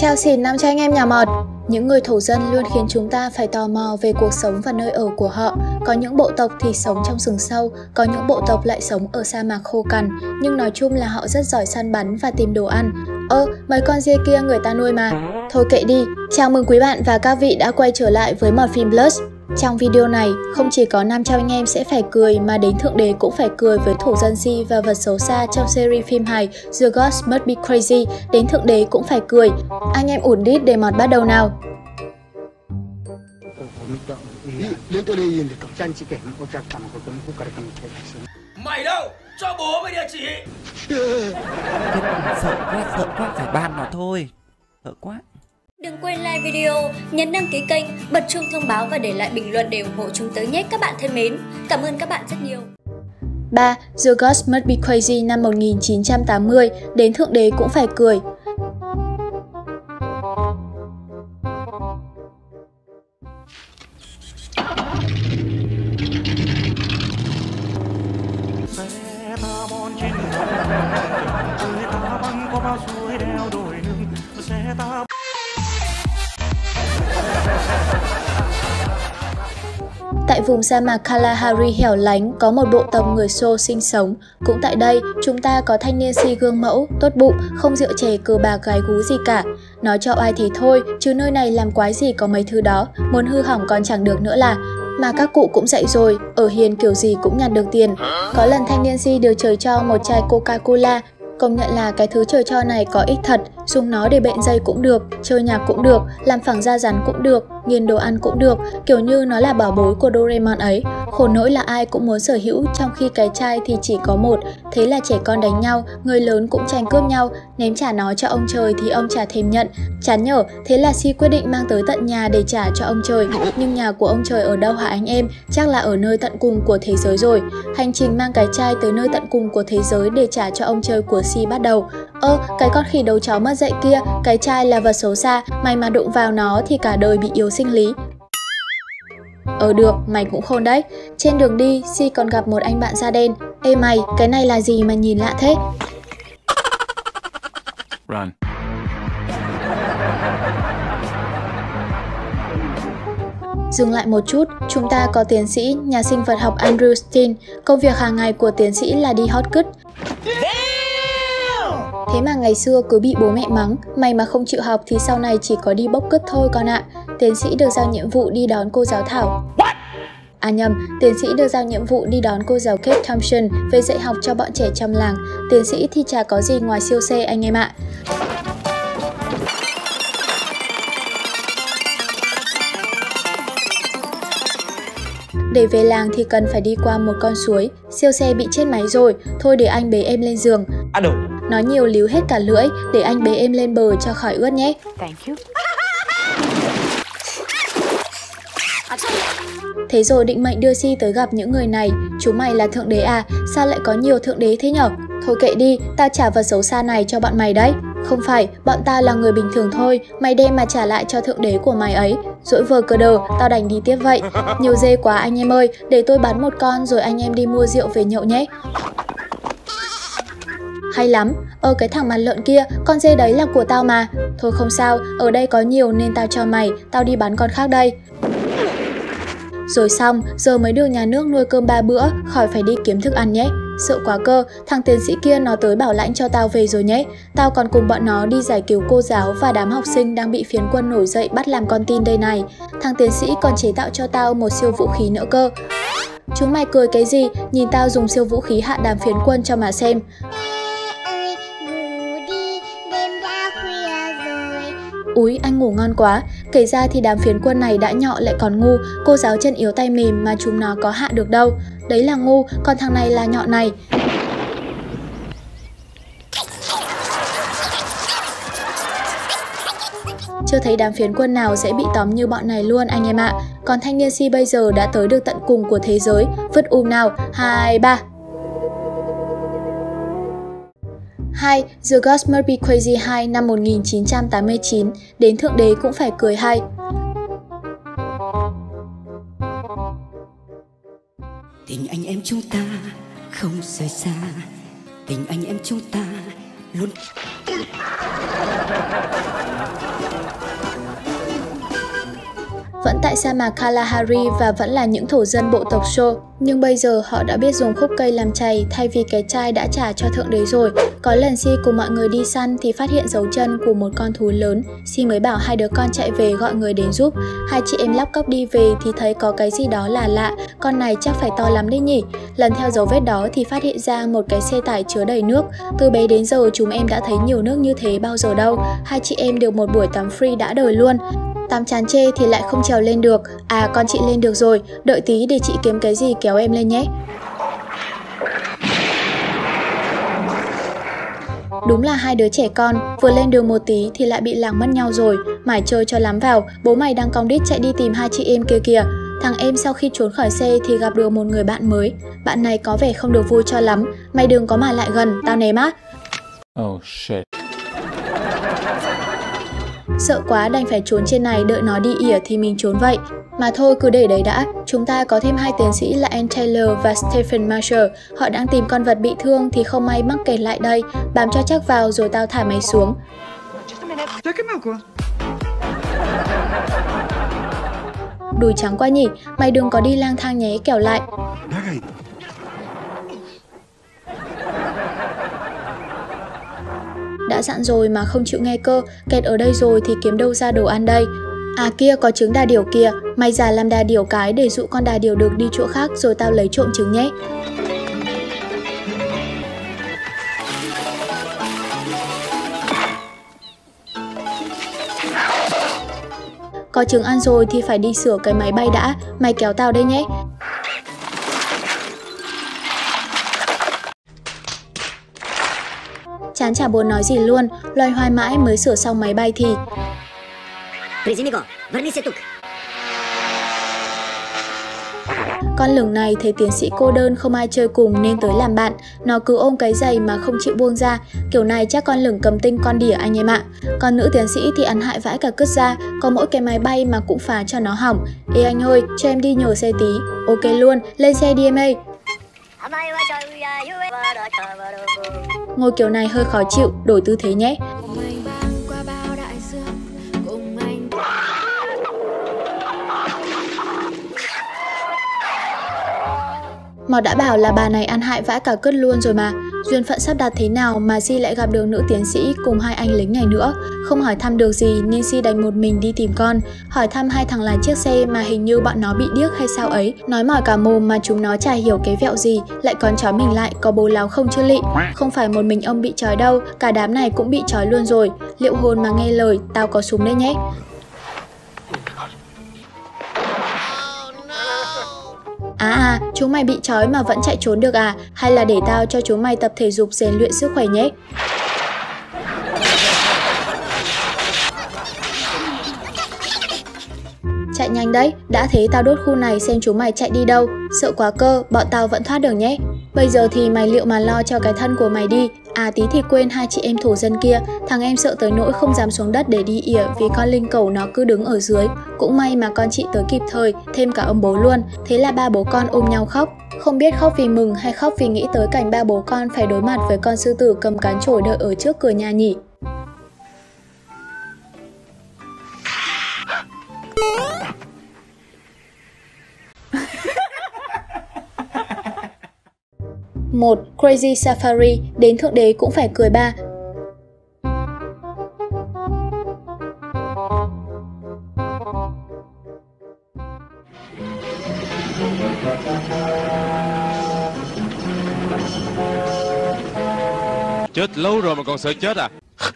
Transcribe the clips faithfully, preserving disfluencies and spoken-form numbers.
Chào xỉn năm cho anh em nhà mọt. Những người thổ dân luôn khiến chúng ta phải tò mò về cuộc sống và nơi ở của họ. Có những bộ tộc thì sống trong rừng sâu, có những bộ tộc lại sống ở sa mạc khô cằn. Nhưng nói chung là họ rất giỏi săn bắn và tìm đồ ăn. Ơ, mấy con dê kia người ta nuôi mà. Thôi kệ đi. Chào mừng quý bạn và các vị đã quay trở lại với Mọt Phim Plus. Trong video này, không chỉ có năm trăm anh em sẽ phải cười mà đến thượng đế cũng phải cười với thổ dân Si và vật xấu xa trong series phim hài The Gods Must Be Crazy. Đến thượng đế cũng phải cười. Anh em ủn đít để Mọt bắt đầu nào. Mày đâu? Cho bố mày địa chỉ. Sợ quá, sợ quá, phải ban nó thôi. Sợ quá. Đừng quên like video, nhấn đăng ký kênh, bật chuông thông báo và để lại bình luận để ủng hộ chúng tớ nhé các bạn thân mến. Cảm ơn các bạn rất nhiều. ba. The Gods Must Be Crazy năm một nghìn chín trăm tám mươi. Đến thượng đế cũng phải cười. Tại vùng sa mạc Kalahari hẻo lánh có một bộ tộc người Xô sinh sống. Cũng tại đây, chúng ta có thanh niên Si gương mẫu, tốt bụng, không rượu chè cờ bạc gái gú gì cả. Nói cho ai thì thôi, chứ nơi này làm quái gì có mấy thứ đó, muốn hư hỏng còn chẳng được nữa là. Mà các cụ cũng dạy rồi, ở hiền kiểu gì cũng nhặt được tiền. Có lần thanh niên Si được trời cho một chai Coca-Cola. Công nhận là cái thứ trời cho này có ích thật, dùng nó để bện dây cũng được, chơi nhạc cũng được, làm phẳng da rắn cũng được, nghiền đồ ăn cũng được, kiểu như nó là bảo bối của Doraemon ấy. Khổ nỗi là ai cũng muốn sở hữu trong khi cái chai thì chỉ có một, thế là trẻ con đánh nhau, người lớn cũng tranh cướp nhau, ném trả nó cho ông trời thì ông chả thèm nhận. Chán nhở, thế là Si quyết định mang tới tận nhà để trả cho ông trời. Nhưng nhà của ông trời ở đâu hả anh em? Chắc là ở nơi tận cùng của thế giới rồi. Hành trình mang cái chai tới nơi tận cùng của thế giới để trả cho ông trời của Si bắt đầu. Ơ, cái con khỉ đầu chó mất dạy kia, cái chai là vật xấu xa, mày mà đụng vào nó thì cả đời bị yếu sinh lý. Ờ được, mày cũng khôn đấy. Trên đường đi, Si còn gặp một anh bạn da đen. Ê mày, cái này là gì mà nhìn lạ thế? Run. Dừng lại một chút, chúng ta có tiến sĩ, nhà sinh vật học Andrew Steen. Công việc hàng ngày của tiến sĩ là đi hot cut. Thế mà ngày xưa cứ bị bố mẹ mắng, mày mà không chịu học thì sau này chỉ có đi bốc cứt thôi con ạ. Tiến sĩ được giao nhiệm vụ đi đón cô giáo Thảo. À nhầm, tiến sĩ được giao nhiệm vụ đi đón cô giáo Kate Thompson về dạy học cho bọn trẻ trong làng. Tiến sĩ thì chả có gì ngoài siêu xe anh em ạ. Để về làng thì cần phải đi qua một con suối. Siêu xe bị chết máy rồi, thôi để anh bế em lên giường. À đủ. Nói nhiều líu hết cả lưỡi, để anh bế em lên bờ cho khỏi ướt nhé. Thank you. Thế rồi định mệnh đưa Si tới gặp những người này. Chúng mày là thượng đế à? Sao lại có nhiều thượng đế thế nhở? Thôi kệ đi, tao trả vật xấu xa này cho bọn mày đấy. Không phải, bọn tao là người bình thường thôi, mày đem mà trả lại cho thượng đế của mày ấy. Dỗi vờ cơ đờ, tao đành đi tiếp vậy. Nhiều dê quá anh em ơi, để tôi bắn một con rồi anh em đi mua rượu về nhậu nhé. Hay lắm, ơ cái thằng mặt lợn kia, con dê đấy là của tao mà. Thôi không sao, ở đây có nhiều nên tao cho mày, tao đi bắn con khác đây. Rồi xong, giờ mới được nhà nước nuôi cơm ba bữa, khỏi phải đi kiếm thức ăn nhé. Sợ quá cơ, thằng tiến sĩ kia nó tới bảo lãnh cho tao về rồi nhé. Tao còn cùng bọn nó đi giải cứu cô giáo và đám học sinh đang bị phiến quân nổi dậy bắt làm con tin đây này. Thằng tiến sĩ còn chế tạo cho tao một siêu vũ khí nữa cơ. Chúng mày cười cái gì, nhìn tao dùng siêu vũ khí hạ đám phiến quân cho mà xem. Úi, anh ngủ ngon quá. Kể ra thì đám phiến quân này đã nhọ lại còn ngu. Cô giáo chân yếu tay mềm mà chúng nó có hạ được đâu. Đấy là ngu, còn thằng này là nhọ này. Chưa thấy đám phiến quân nào dễ bị tóm như bọn này luôn anh em ạ. Còn thanh niên Si bây giờ đã tới được tận cùng của thế giới. Vứt um nào, hai, ba. hai. The Gods Must Be Crazy hai năm một nghìn chín trăm tám mươi chín. Đến thượng đế cũng phải cười hai. Tình anh em chúng ta không rời xa, tình anh em chúng ta luôn. Vẫn tại sa mạc Kalahari và vẫn là những thổ dân bộ tộc Sho, nhưng bây giờ họ đã biết dùng khúc cây làm chày thay vì cái chai đã trả cho thượng đế rồi. Có lần Si cùng mọi người đi săn thì phát hiện dấu chân của một con thú lớn. Si mới bảo hai đứa con chạy về gọi người đến giúp. Hai chị em lóc cóc đi về thì thấy có cái gì đó là lạ, con này chắc phải to lắm đấy nhỉ. Lần theo dấu vết đó thì phát hiện ra một cái xe tải chứa đầy nước. Từ bé đến giờ chúng em đã thấy nhiều nước như thế bao giờ đâu. Hai chị em được một buổi tắm free đã đời luôn. Tắm chán chê thì lại không trèo lên được. À, con chị lên được rồi, đợi tí để chị kiếm cái gì kéo em lên nhé. Đúng là hai đứa trẻ con, vừa lên đường một tí thì lại bị lạc mất nhau rồi. Mải chơi cho lắm vào, bố mày đang cong đít chạy đi tìm hai chị em kia kìa. Thằng em sau khi trốn khỏi xe thì gặp được một người bạn mới. Bạn này có vẻ không được vui cho lắm. Mày đừng có mà lại gần, tao ném á. Oh shit. Sợ quá đành phải trốn trên này đợi nó đi ỉa thì mình trốn vậy. Mà thôi cứ để đấy đã, chúng ta có thêm hai tiến sĩ là Ann Taylor và Stephen Marshall. Họ đang tìm con vật bị thương thì không may mắc kẹt lại đây. Bám cho chắc vào rồi tao thả mày xuống. Đùi trắng quá nhỉ, mày đừng có đi lang thang nhé kẻo lại. Đã dặn rồi mà không chịu nghe cơ, kẹt ở đây rồi thì kiếm đâu ra đồ ăn đây. À kia có trứng đà điểu kìa, mày giả làm đà điểu cái để dụ con đà điểu được đi chỗ khác rồi tao lấy trộm trứng nhé. Có trứng ăn rồi thì phải đi sửa cái máy bay đã, mày kéo tao đây nhé. Chán chả buồn nói gì luôn, loay hoay mãi mới sửa xong máy bay thì con lửng này thấy tiến sĩ cô đơn không ai chơi cùng nên tới làm bạn. Nó cứ ôm cái giày mà không chịu buông ra. Kiểu này chắc con lửng cầm tinh con đỉa anh em ạ. Còn nữ tiến sĩ thì ăn hại vãi cả cứt ra. Có mỗi cái máy bay mà cũng phá cho nó hỏng. Ê anh ơi, cho em đi nhờ xe tí. Ok luôn, lên xe đi em ơi. Ngồi kiểu này hơi khó chịu, đổi tư thế nhé. Mọt đã bảo là bà này ăn hại vãi cả cứt luôn rồi mà. Duyên phận sắp đặt thế nào mà Si lại gặp được nữ tiến sĩ cùng hai anh lính này nữa. Không hỏi thăm được gì nên Si đành một mình đi tìm con. Hỏi thăm hai thằng lái chiếc xe mà hình như bọn nó bị điếc hay sao ấy. Nói mỏi cả mồm mà chúng nó chả hiểu cái vẹo gì. Lại còn trói mình lại, có bố láo không chứ lị. Không phải một mình ông bị trói đâu, cả đám này cũng bị trói luôn rồi. Liệu hồn mà nghe lời, tao có súng đấy nhé. À à, chúng mày bị trói mà vẫn chạy trốn được à? Hay là để tao cho chúng mày tập thể dục rèn luyện sức khỏe nhé. Chạy nhanh đấy, đã thế tao đốt khu này xem chúng mày chạy đi đâu. Sợ quá cơ, bọn tao vẫn thoát được nhé. Bây giờ thì mày liệu mà lo cho cái thân của mày đi. À tí thì quên hai chị em thổ dân kia. Thằng em sợ tới nỗi không dám xuống đất để đi ỉa vì con linh cẩu nó cứ đứng ở dưới. Cũng may mà con chị tới kịp thời, thêm cả ông bố luôn. Thế là ba bố con ôm nhau khóc. Không biết khóc vì mừng hay khóc vì nghĩ tới cảnh ba bố con phải đối mặt với con sư tử cầm cán chổi đợi ở trước cửa nhà nhỉ. một. Crazy Safari, đến thượng đế cũng phải cười ba. Chết lâu rồi mà còn sợ chết à?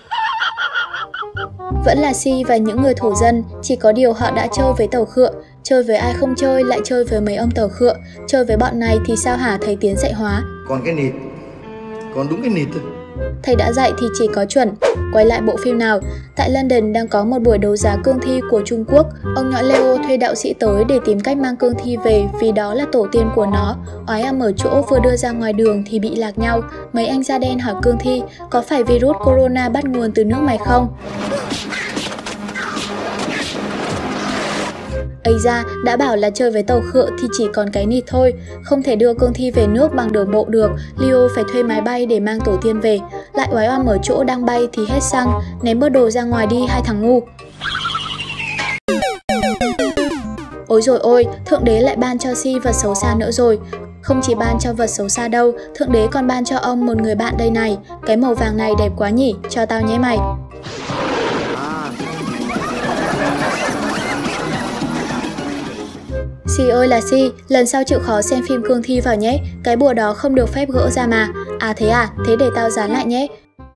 Vẫn là Si và những người thổ dân, chỉ có điều họ đã chơi với tàu khựa. Chơi với ai không chơi lại chơi với mấy ông tàu khựa. Chơi với bọn này thì sao hả thầy Tiến dạy hóa? Còn cái nịt, còn đúng cái nịt thôi. Thầy đã dạy thì chỉ có chuẩn. Quay lại bộ phim nào. Tại London đang có một buổi đấu giá cương thi của Trung Quốc. Ông nhỏ Leo thuê đạo sĩ tới để tìm cách mang cương thi về vì đó là tổ tiên của nó. Oái ăm ở chỗ vừa đưa ra ngoài đường thì bị lạc nhau. Mấy anh da đen hỏi cương thi, có phải virus corona bắt nguồn từ nước mày không? Ây da, đã bảo là chơi với tàu khựa thì chỉ còn cái nịt thôi. Không thể đưa cương thi về nước bằng đường bộ được, Leo phải thuê máy bay để mang tổ tiên về. Lại oái oăm ở chỗ đang bay thì hết xăng, ném bớt đồ ra ngoài đi hai thằng ngu. Ôi dồi ôi, Thượng Đế lại ban cho Si vật xấu xa nữa rồi. Không chỉ ban cho vật xấu xa đâu, Thượng Đế còn ban cho ông một người bạn đây này. Cái màu vàng này đẹp quá nhỉ, cho tao nhé mày. Si ơi là Si, lần sau chịu khó xem phim cương thi vào nhé. Cái bùa đó không được phép gỡ ra mà. À thế à, thế để tao dán lại nhé.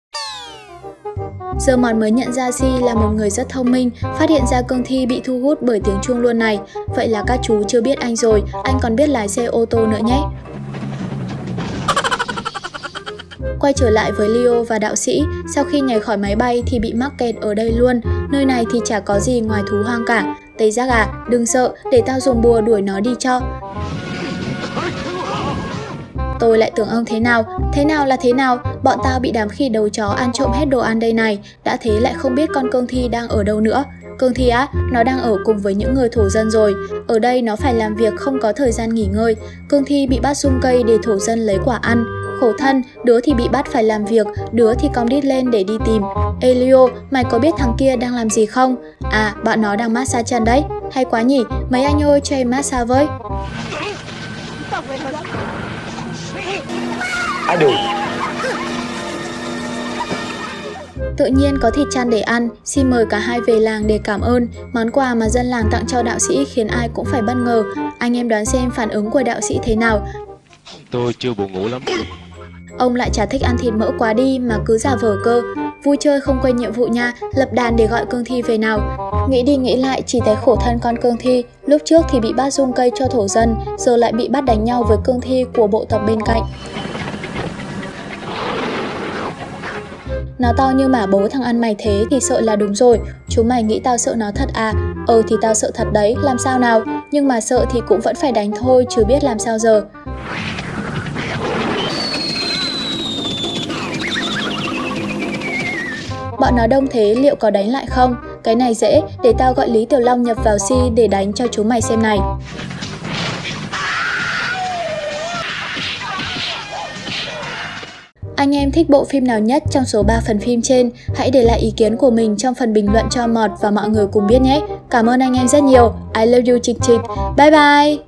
Giờ Mọt mới nhận ra Si là một người rất thông minh, phát hiện ra cương thi bị thu hút bởi tiếng chuông luôn này. Vậy là các chú chưa biết anh rồi, anh còn biết lái xe ô tô nữa nhé. Quay trở lại với Leo và đạo sĩ, sau khi nhảy khỏi máy bay thì bị mắc kẹt ở đây luôn. Nơi này thì chả có gì ngoài thú hoang cả. Tây Giác à, đừng sợ, để tao dùng bùa đuổi nó đi cho. Tôi lại tưởng ông thế nào, thế nào là thế nào, bọn tao bị đám khỉ đầu chó ăn trộm hết đồ ăn đây này, đã thế lại không biết con cương thi đang ở đâu nữa. Cương thi á, nó đang ở cùng với những người thổ dân rồi, ở đây nó phải làm việc không có thời gian nghỉ ngơi. Cương thi bị bắt sung cây để thổ dân lấy quả ăn. Khổ thân, đứa thì bị bắt phải làm việc, đứa thì cong đít lên để đi tìm. Ê Leo, mày có biết thằng kia đang làm gì không? À, bọn nó đang massage chân đấy. Hay quá nhỉ, mấy anh ơi cho em massage với. Tự nhiên có thịt chăn để ăn, xin mời cả hai về làng để cảm ơn. Món quà mà dân làng tặng cho đạo sĩ khiến ai cũng phải bất ngờ. Anh em đoán xem phản ứng của đạo sĩ thế nào? Tôi chưa buồn ngủ lắm. Ông lại chả thích ăn thịt mỡ quá đi mà cứ giả vờ cơ. Vui chơi không quên nhiệm vụ nha, lập đàn để gọi cương thi về nào. Nghĩ đi nghĩ lại chỉ thấy khổ thân con cương thi. Lúc trước thì bị bắt rung cây cho thổ dân, giờ lại bị bắt đánh nhau với cương thi của bộ tộc bên cạnh. Nó to như mả bố thằng ăn mày thế thì sợ là đúng rồi. Chúng mày nghĩ tao sợ nó thật à? Ờ thì tao sợ thật đấy, làm sao nào? Nhưng mà sợ thì cũng vẫn phải đánh thôi, chứ biết làm sao giờ. Bọn nó đông thế liệu có đánh lại không? Cái này dễ, để tao gọi Lý Tiểu Long nhập vào Si để đánh cho chúng mày xem này. Anh em thích bộ phim nào nhất trong số ba phần phim trên? Hãy để lại ý kiến của mình trong phần bình luận cho Mọt và mọi người cùng biết nhé. Cảm ơn anh em rất nhiều. I love you Chịch Chịch. Bye bye!